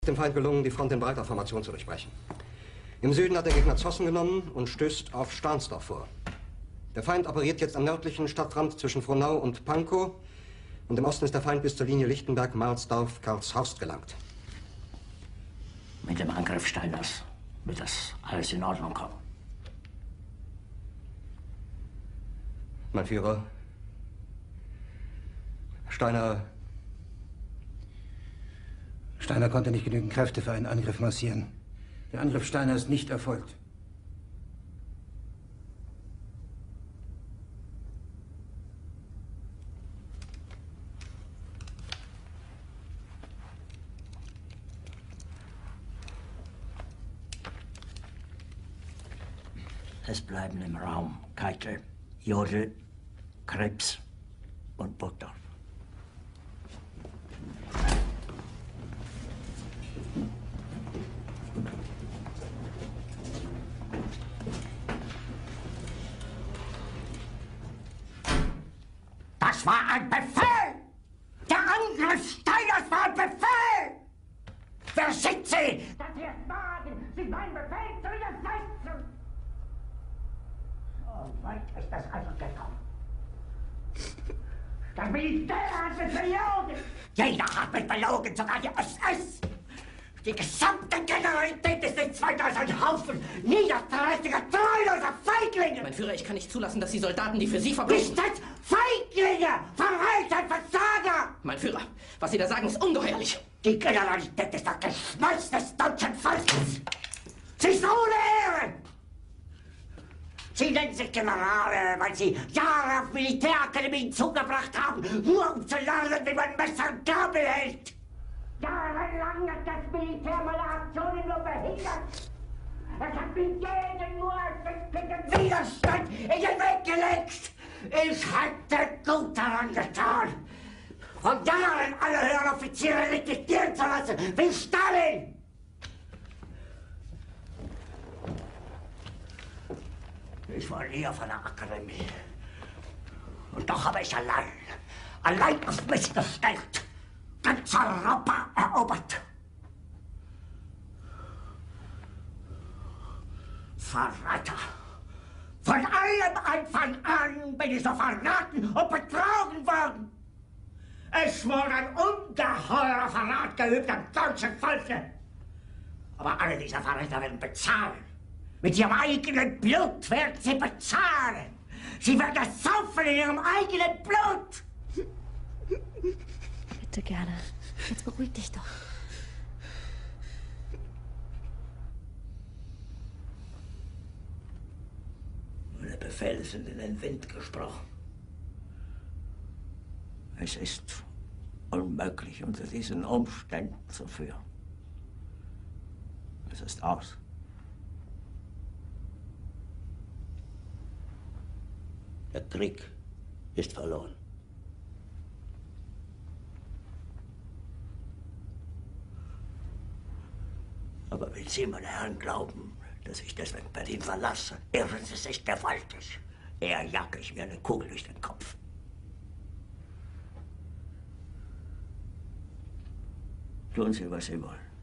Dem Feind gelungen, die Front in breiter Formation zu durchbrechen. Im Süden hat der Gegner Zossen genommen und stößt auf Stahnsdorf vor. Der Feind operiert jetzt am nördlichen Stadtrand zwischen Frohnau und Pankow und im Osten ist der Feind bis zur Linie Lichtenberg-Marsdorf-Karlshorst gelangt. Mit dem Angriff Steiners wird das alles in Ordnung kommen. Mein Führer, Steiner konnte nicht genügend Kräfte für einen Angriff massieren. Der Angriff Steiner ist nicht erfolgt. Es bleiben im Raum Keitel, Jodl, Krebs und Burgdorf. Das war ein Befehl! Der Angriff Steiners war ein Befehl! Wer schickt Sie? Dass Sie es wagen, sich meinen Befehl zu widersetzen! So weit ist das also gekommen. Das Militär hat mich belogen! Jeder hat mich belogen, sogar die SS! Die gesamte Generalität ist nichts weiter als ein Haufen niederträchtiger, treuloser Feiglinge! Mein Führer, ich kann nicht zulassen, dass die Soldaten, die für Sie verbringen... Nicht als Feiglinge! Verreiter, Versager! Mein Führer, was Sie da sagen, ist ungeheuerlich. Die Generalität ist das Geschmolz des deutschen Volkes! Sie ist ohne Ehre! Sie nennen sich Generale, weil Sie Jahre auf Militärakademien zugebracht haben, nur um zu lernen, wie man Messer und Gabel hält! Jahrelang hat das Militär meine Aktionen nur behindert. Es hat mir jeden nur ersichtlichen Widerstand in den Weg gelegt. Ich hätte gut daran getan, von Jahren alle höheren Offiziere liquidieren zu lassen, wie Stalin. Ich war nie auf einer Akademie. Und doch habe ich allein auf mich gestellt, ganz Europa erobert. Verräter! Von allem Anfang an bin ich so verraten und betrogen worden. Es wurde ein ungeheurer Verrat geübt am deutschen Volke. Aber alle diese Verräter werden bezahlen. Mit ihrem eigenen Blut werden sie bezahlen. Sie werden es saufen in ihrem eigenen Blut. Bitte gerne. Jetzt beruhig dich doch. Meine Befehle sind in den Wind gesprochen. Es ist unmöglich, unter diesen Umständen zu führen. Es ist aus. Der Krieg ist verloren. Aber wenn Sie, meine Herren, glauben, dass ich deswegen Berlin verlasse, irren Sie sich gewaltig. Eher jage ich mir eine Kugel durch den Kopf. Tun Sie, was Sie wollen.